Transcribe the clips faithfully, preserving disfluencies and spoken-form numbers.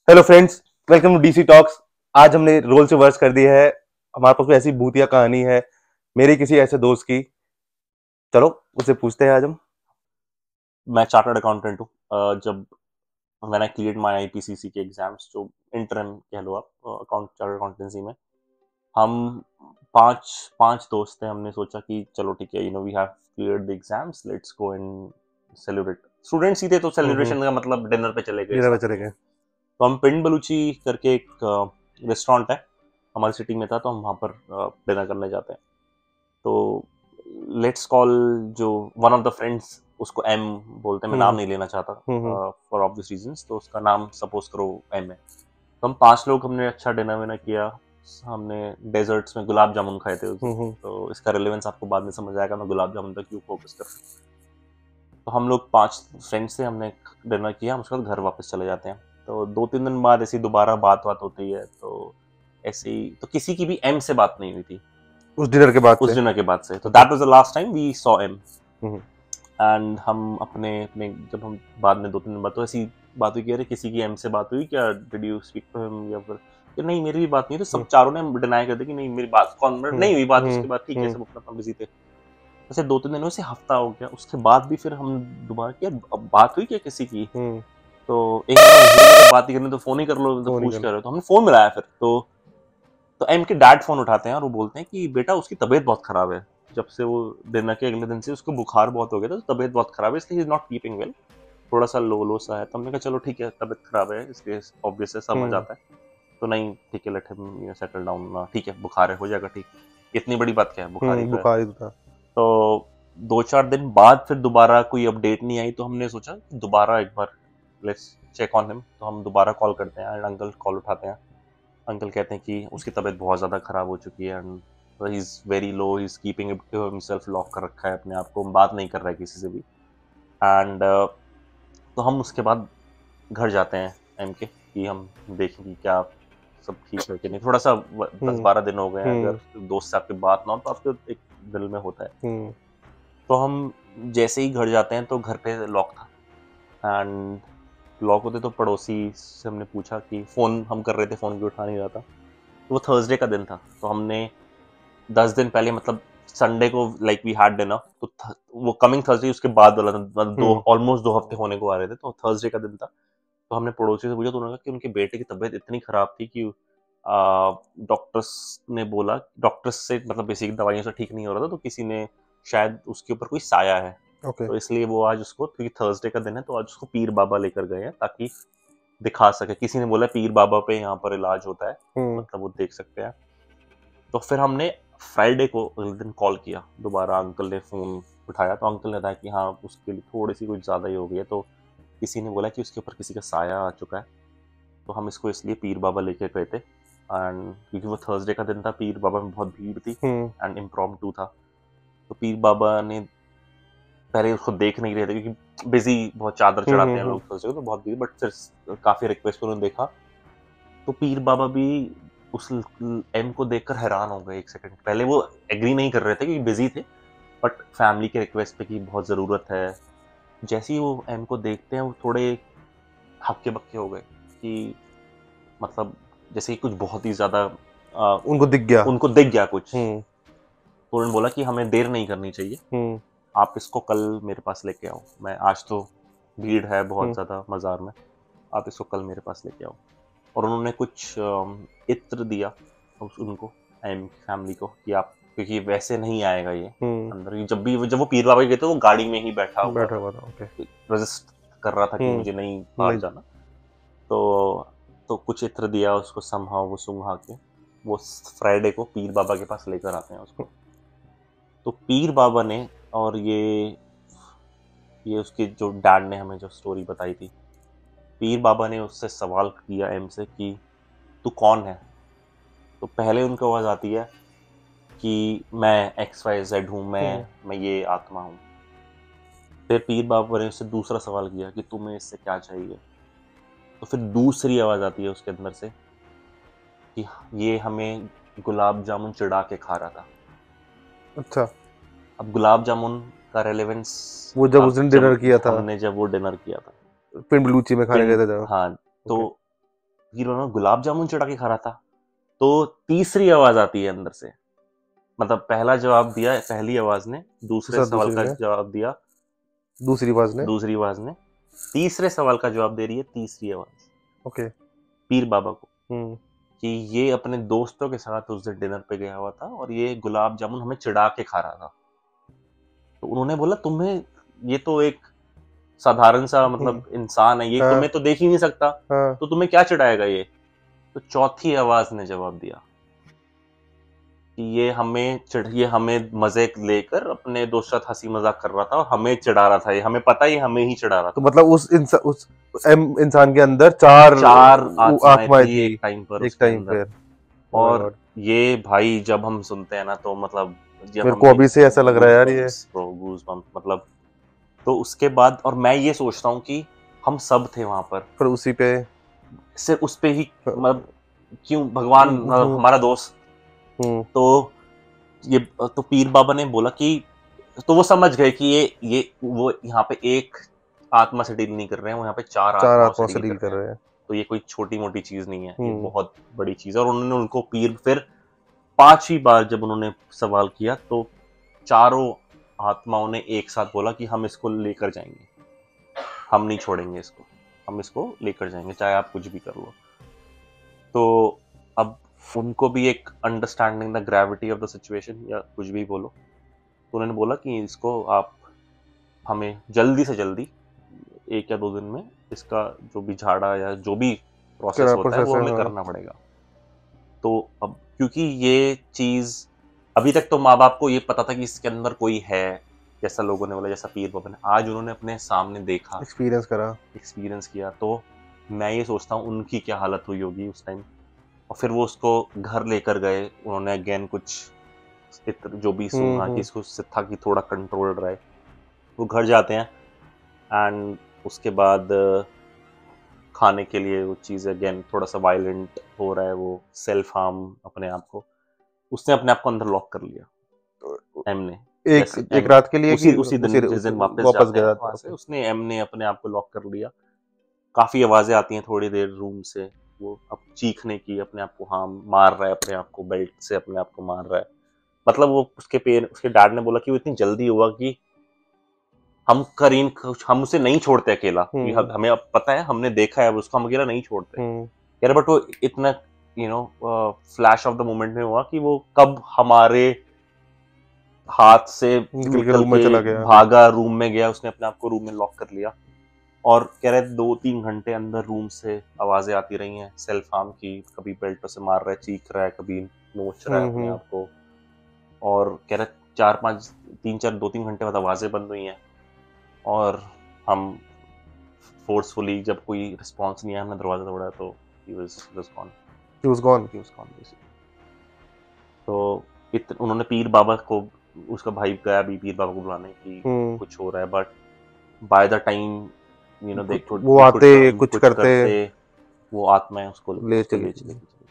Hello friends, welcome to DC talks. आज हमने role से वर्स कर दिया है। हमारे पास कोई ऐसी भूतिया कहानी है मेरी किसी ऐसे दोस्त की। चलो उससे पूछते हैं आज हम। मैं चार्टर्ड अकाउंटेंट हूँ। अ, जब मैंने क्लियर माई आईपीसीसी के एग्जाम्स, जो इंटरम कह लो आप, अकाउंट चार्टर्ड अकाउंटेंसी में, हम पांच पांच दोस्त थे। हमने सोचा कि चलो ठीक है, you know we have cleared the exams, let's go and celebrate. Students ही थे तो हम्म हम्म सेलिब्रेशन का मतलब डिनर पे चले गए डिनर था। में चले गए। तो हम पिंड बलूची करके एक रेस्टोरेंट है हमारी सिटी में था, तो हम वहाँ पर डिनर करने जाते हैं। तो लेट्स कॉल जो वन ऑफ द फ्रेंड्स, उसको एम बोलते हैं, मैं नाम हम्म नहीं लेना चाहता हम्म फॉर ऑब्वियस रीजंस, तो उसका नाम सपोज करो एम है। तो हम पांच लोग, हमने अच्छा डिनर विनर किया। हमने डेजर्ट्स में गुलाब जामुन खाए थे उस दिन। हम्म तो इसका रिलेवेंस आपको बाद में समझ आएगा, मैं गुलाब जामुन पर क्यों फोकस कर रहा हूँ। तो हम लोग पांच फ्रेंड्स थे, हमने डिनर किया, हम उसके बाद घर वापस चले जाते हैं। तो दो तीन दिन बाद ऐसी दोबारा बात बात होती है। तो ऐसे ही तो किसी की भी एम से बात नहीं हुई थी उस डिनर के बाद उस से। डिनर के बाद से। तो okay. That was the last time we saw M. Hmm and हम अपने अपने जब हम बाद में दो तीन दिन बाद तो ऐसी बात हुई कि अरे किसी की एम से बात हुई क्या, did you speak to him, या फिर कि नहीं मेरी भी बात नहीं। तो हम्म सब चारों ने डिनाई कर दिया कि नहीं मेरी बात कौन हम्म नहीं हुई बात हम्म उसके बाद, ठीक है हम्म सब अपना अपना बिजी थे। ऐसे दो तीन दिन में से हफ्ता हो गया, उसके बाद भी फिर हम दोबारा किया, अब बात हुई क्या किसी की। हम्म, तो एक बार बात ही करनी तो फोन ही कर लो, तो फोन ही पूछ कर। कर रहे हो। तो हमने फोन मिलाया फिर। तो तो एम के डैड फोन उठाते हैं और वो बोलते हैं कि बेटा उसकी तबीयत बहुत खराब है। जब से वो डिनर के अगले दिन से उसको बुखार बहुत हो गया था, तो तबीयत बहुत खराब है, इसलिए he is not keeping well. थोड़ा सा लो लो सा है। तो हमने कहा चलो ठीक है, तबीयत खराब है इसलिए ऑब्वियस है, समझ हम्म आता है। तो नहीं ठीक है, लेट हिम सेटल डाउन, ठीक है बुखार है, हो जाएगा ठीक। इतनी बड़ी बात क्या है, बुखार ही हम्म तो है। बुखार ही तो था। तो दो चार दिन बाद फिर दोबारा कोई अपडेट नहीं आई, तो हमने सोचा कि दोबारा एक बार लेट्स चेक ऑन हिम। तो हम दोबारा कॉल करते हैं एंड अंकल कॉल उठाते हैं। अंकल कहते हैं कि उसकी तबीयत बहुत ज़्यादा ख़राब हो चुकी है and he is very low, he is keeping himself, lock कर रखा है अपने आप को, बात नहीं कर रहा है किसी से भी। एंड uh, तो हम उसके बाद घर जाते हैं एम के, कि हम देखें कि क्या सब ठीक है कि नहीं। थोड़ा सा दस हम्म बारह दिन हो गए हैं, हम्म अगर दोस्त से आपकी बात ना हो तो आपके एक दिल में होता है। हम्म तो हम जैसे ही घर जाते हैं तो घर पे लॉक था। एंड लॉक होते तो पड़ोसी से हमने पूछा कि फ़ोन हम कर रहे थे, फ़ोन भी उठा नहीं रहा था। तो वो थर्सडे का दिन था। तो हमने दस दिन पहले, मतलब संडे को, लाइक वी हैड डिनर, तो थ, वो कमिंग थर्सडे उसके बाद वाला था, मतलब दो हम्म ऑलमोस्ट दो हफ्ते होने को आ रहे थे, तो थर्सडे का दिन था। तो हमने पड़ोसी से पूछा, तो उन्होंने कहा कि उनके बेटे की तबीयत इतनी खराब थी कि डॉक्टर्स ने बोला, डॉक्टर्स से मतलब बेसिक दवाइयों से ठीक नहीं हो रहा था, तो किसी ने शायद उसके ऊपर कोई साया है। ओके। तो इसलिए वो आज उसको, क्योंकि थर्सडे का दिन है, तो आज उसको पीर बाबा लेकर गए हैं ताकि दिखा सके। किसी ने बोला पीर बाबा पे यहाँ पर इलाज होता है, हम्म मतलब वो देख सकते हैं। तो फिर हमने फ्राइडे को अगले दिन कॉल किया दोबारा, अंकल ने फ़ोन उठाया, तो अंकल ने बताया कि हाँ उसके लिए थोड़ी सी कुछ ज़्यादा ही हो गई है। तो किसी ने बोला कि उसके ऊपर किसी का साया आ चुका है। तो हम इसको इसलिए पीर बाबा लेके गए थे, एंड क्योंकि वो थर्सडे का दिन था, पीर बाबा में बहुत भीड़ थी हम्म एंड इम्प्रॉम्प्टू था। तो पीर बाबा ने पहले उसको देख नहीं रहे थे क्योंकि बिजी, बहुत चादर हम्म चढ़ाते हैं हम्म लोग थर्सडे को, तो बहुत भीड़। बट फिर काफ़ी रिक्वेस्ट पर उन्होंने देखा। तो पीर बाबा भी उस एम को देखकर हैरान हो गए। एक सेकंड पहले वो एग्री नहीं कर रहे थे क्योंकि बिजी थे, बट फैमिली के रिक्वेस्ट पे की बहुत ज़रूरत है। जैसे ही वो एम को देखते हैं, वो थोड़े हक्के बक्के हो गए कि मतलब जैसे कि कुछ बहुत ही ज़्यादा उनको दिख गया। उनको दिख गया कुछ। हम्म तो उन्होंने बोला कि हमें देर नहीं करनी चाहिए, हम्म आप इसको कल मेरे पास लेके आओ। मैं आज तो भीड़ है बहुत हम्म ज़्यादा मज़ार में, आप इसको कल मेरे पास लेके आओ। और उन्होंने कुछ अम, इत्र दिया उस उनको, एम फैमिली को, कि आप, क्योंकि वैसे नहीं आएगा ये हम्म अंदर। जब भी जब वो पीर बाबा गए थे, वो गाड़ी में ही बैठा हुआ बैठा था, हुआ था। ओके। रजिस्ट कर रहा था कि मुझे नहीं हम्म बाहर नहीं। जाना। तो तो कुछ इत्र दिया उसको, समहाउ वो सुंघा के वो फ्राइडे को पीर बाबा के पास लेकर आते हैं उसको। तो पीर बाबा ने, और ये ये उसके जो डैड ने हमें जो स्टोरी बताई थी, पीर बाबा ने उससे सवाल किया एम से कि तू कौन है। तो पहले उनको आवाज़ आती है कि मैं एक्स वाई जेड हूँ, हम्म मैं मैं ये आत्मा हूँ। फिर पीर बाबा ने उससे दूसरा सवाल किया कि तुम्हें इससे क्या चाहिए। तो फिर दूसरी आवाज़ आती है उसके अंदर से कि ये हमें गुलाब जामुन चिढ़ा के खा रहा था। अच्छा। अब गुलाब जामुन का रेलेवेंस, वो जब उस अब दिन जब डिनर किया था। हमने जब वो डिनर किया था पिंड बलूची में खाने पिन गए थे जब। हाँ, तो ओके। पीर बाबा गुलाब जामुन चढ़ा के खा रहा था। तो तीसरी आवाज आती है अंदर से, मतलब पहला जवाब दिया पहली आवाज ने, दूसरे सर सवाल दूसरी का ने जवाब दिया दूसरी आवाज ने दूसरी आवाज ने, तीसरे सवाल का जवाब दे रही है तीसरी आवाज ओके पीर बाबा को हम्म कि ये अपने दोस्तों के साथ उस दिन डिनर पे गया हुआ था और ये गुलाब जामुन हमें चिढ़ा के खा रहा था। तो उन्होंने बोला तुम्हें, ये तो एक साधारण सा मतलब इंसान है, ये हाँ। तुम्हें तो देख ही नहीं सकता, हाँ तो तुम्हें क्या चिढ़ाएगा ये। तो चौथी आवाज ने जवाब दिया कि ये हमें चिढ़ ये हमें मजे लेकर अपने दोस्त के साथ हंसी मजाक कर रहा था और हमें चिढ़ा रहा था, ये हमें पता ही हमें ही चिढ़ा रहा था। तो मतलब उस इंसा, उस एम- इंसान के अंदर चार चार वो आत्माएं आत्माएं थी थी एक टाइम पर एक उसके टाइम अंदर। पे। और ये भाई जब हम सुनते हैं ना तो मतलब जब मेरे हम को अभी से ऐसा लग रहा है यार ये। ब्रो गूज़बम्प मतलब। तो उसके बाद और मैं ये सोचता हूँ कि हम सब थे वहां पर, फिर उसी पे सिर्फ उस पे ही मतलब क्यों भगवान हम्म, हमारा दोस्त। हम्म तो ये तो पीर बाबा ने बोला कि, तो वो समझ गए कि ये ये वो यहाँ पे एक आत्मा से डील नहीं कर रहे हैं, वो यहाँ पे चार चार आत्माओं आत्माओं से से डील डील कर कर रहे हैं। रहे हैं। तो ये कोई छोटी मोटी चीज नहीं है, ये हम्म। बहुत बड़ी चीज है। और उन्होंने उनको पीर फिर पांचवी बार जब उन्होंने सवाल किया तो चारों आत्माओं ने एक साथ बोला कि हम इसको लेकर जाएंगे, हम नहीं छोड़ेंगे इसको, हम इसको लेकर जाएंगे चाहे आप कुछ भी कर लो। तो अब उनको भी एक understanding the gravity of the situation या कुछ भी बोलो, तो उन्होंने बोला कि इसको आप हमें जल्दी से जल्दी एक या दो दिन में इसका जो भी झाड़ा या जो भी प्रोसेस क्या होता है वो process है, हमें हाँ। करना पड़ेगा। तो अब क्योंकि ये चीज अभी तक तो माँ बाप को ये पता था कि इसके अंदर कोई है, जैसा लोगों ने बोला, जैसा पीर बाबा ने, आज उन्होंने अपने सामने देखा, एक्सपीरियंस करा। एक्सपीरियंस किया। तो मैं ये सोचता हूँ उनकी क्या हालत हुई होगी उस टाइम। और फिर वो उसको घर लेकर गए, उन्होंने अगेन कुछ इत्र जो भी हम्म, सूंघा कि हम्म। इसको उससे था कि थोड़ा कंट्रोल रहे। वो घर जाते हैं एंड उसके बाद अ, खाने के लिए वो चीज़ अगेन थोड़ा सा वायलेंट हो रहा है, वो सेल्फ हार्म अपने आप को, उसने अपने आप को अंदर लॉक कर लिया एम ने। एक जैसे एक एम रात के लिए उसी कि उसी दिन उसी जिस उसी दिन वापस वापस जाते हैं गया वहां था। से, उसने एम ने अपने आप को लॉक कर लिया। काफी आवाजें आती हैं थोड़ी देर रूम से, वो अब चीखने की, अपने आप को हाँ मार रहा है, अपने आप को बेल्ट से अपने आप को मार रहा है। मतलब वो उसके पेन उसके डैड ने बोला कि वो इतनी जल्दी हुआ कि हम करीम हम उसे नहीं छोड़ते अकेला, ये हम्म, हमें अब पता है, हमने देखा है, अब उसको हम अकेला नहीं छोड़ते हम्म। यार। बट वो इतना you know flash of the moment में हुआ कि वो कब हमारे हाथ से निकल के निकल रूम में के चला गया। भागा, रूम में गया, उसने अपने आप को रूम में लॉक कर लिया। और कह रहे दो तीन घंटे अंदर रूम से आवाजें आती रही हैं सेल्फ हार्म की, कभी बेल्टों से मार रहा है, चीख रहा है, कभी नोच रहा है हम्म, अपने हम्म। आप को। और कह रहे चार पाँच तीन चार दो तीन घंटे बाद आवाजें बंद हुई हैं और हम फोर्सफुली जब कोई रिस्पॉन्स नहीं आया, हमने दरवाजा तोड़ा तो he was was gone. He was gone. He was gone basically. तो इत, उन्होंने पीर बाबा को, उसका भाई गया भी पीर बाबा को बुलाने की हम्म। कुछ हो रहा है, but by the time you know they could वो आते कुछ करते वो आत्माएं उसको ले उसको चली ले गई। चली गई।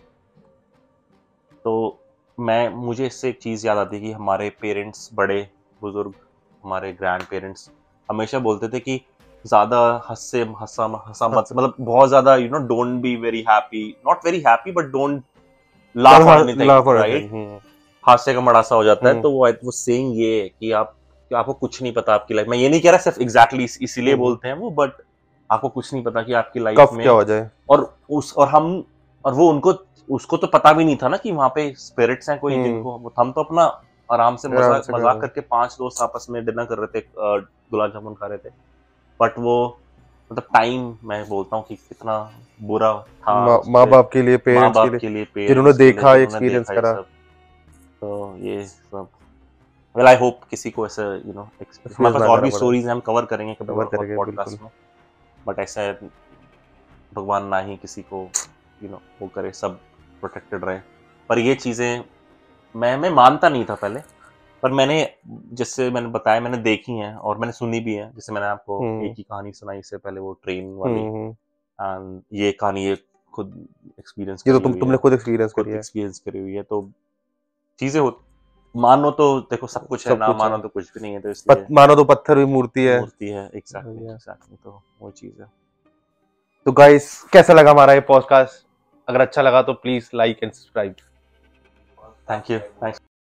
तो मैं मुझे इससे एक चीज़ याद आती है कि हमारे पेरेंट्स, बड़े बुजुर्ग, हमारे ग्रैंड पेरेंट्स हमेशा बोलते थे कि ज्यादा हंसे हंसा हंसा मत, मतलब बहुत ज्यादा you know don't be very happy, not very happy but don't laugh on anything, right. हास्य का मड़ासा हो जाता है। तो वो वो सेइंग ये है कि आप कि आपको कुछ नहीं पता आपकी लाइफ में। ये नहीं कह रहा सिर्फ एग्जैक्टली exactly इसीलिए बोलते हैं वो, बट आपको कुछ नहीं पता कि आपकी लाइफ में क्या हो जाए। और उस और हम और वो उनको उसको तो पता भी नहीं था ना कि वहाँ पे स्पिरिट्स हैं कोई जिनको, हम तो अपना आराम से मजाक मजाक करके पांच दोस्त आपस में डिनर कर रहे थे, गुलाब जामुन खा रहे थे। बट वो मतलब टाइम मैं बोलता हूँ कि कितना बुरा था माँ बाप के लिए, पेरेंट्स के लिए, के लिए जिन्होंने देखा, एक्सपीरियंस करा। तो ये सब वेल आई होप किसी को ऐसा यू नो हमारे पास और भी स्टोरीज हम कवर करेंगे कभी और पॉडकास्ट में, बट ऐसा भगवान ना ही किसी को यू नो वो करे, सब प्रोटेक्टेड रहे। पर ये चीजें मैं मैं मानता नहीं था पहले, पर मैंने जैसे मैंने बताया मैंने देखी हैं और मैंने सुनी भी है। जैसे मैंने आपको एक ही कहानी सुनाई इससे पहले, वो ट्रेन वाली, एंड ये कहानी ये खुद एक्सपीरियंस ये तो तुम तुमने खुद एक्सपीरियंस करी है, एक्सपीरियंस करी हुई है। तो चीजें हो मानो तो देखो सब कुछ है, ना मानो तो कुछ भी नहीं है। तो इसलिए मानो तो पत्थर भी मूर्ति है, मूर्ति है। एग्जैक्टली एग्जैक्टली तो वो चीज है। तो गाइस कैसा लगा हमारा ये पॉडकास्ट? अगर अच्छा लगा तो please like and subscribe. Thank you thanks